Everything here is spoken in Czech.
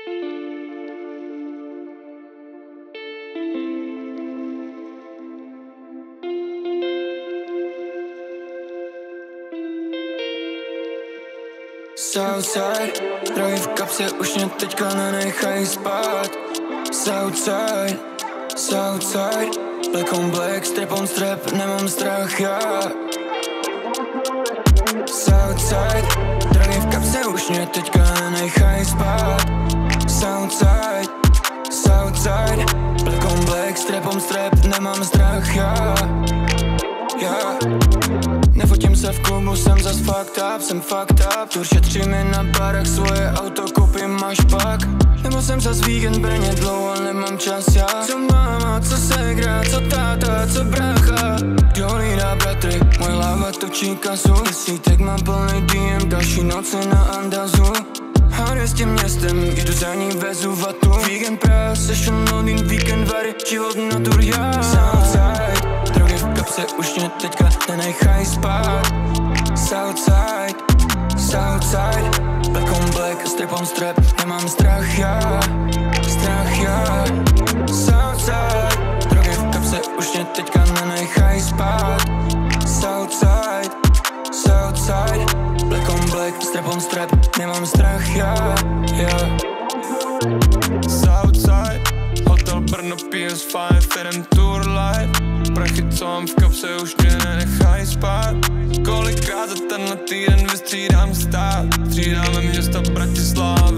Southside, drogy v kapse už mě teďka nenechají spát. Southside, Southside, black on black, strap on strap, nemám strach já. Southside, drogy v kapse už mě teďka nenechají spát. Southside, Southside, black on black, strap on strap, nemám strach já. Nefotím se v klubu, jsem zas fucked up. Tu šetří mi na barech, svoje auto koupím až pak. Nebo jsem zas víkend Brně dlouho, nemám čas já. Co máma, co ségra, co táta, co brácha. Kdo hlídá bratry, můj láva točí kasu. Desítek mám plný DM, další noci na Andazu. Hádej s tím městem, jdu za ní, vezu vatu. Víkend Praha, session loading, víkend vary, život natur já. Southside, drogy v kapse už mě teďka nenechají spát. Southside, Southside, black on black, strap on strap, nemám strach já. Southside, drogy v kapse už mě teďka nenechají spát. Southside, Southside, black on black, strap on strap, nemám strach já. Southside, hotel Brno, PS5, firem Tour Life. Prachy, co mám v kapse, už mě nenechají spát. Kolikrát za tenhle týden vystřídám stát. Střídáme města Bratislava,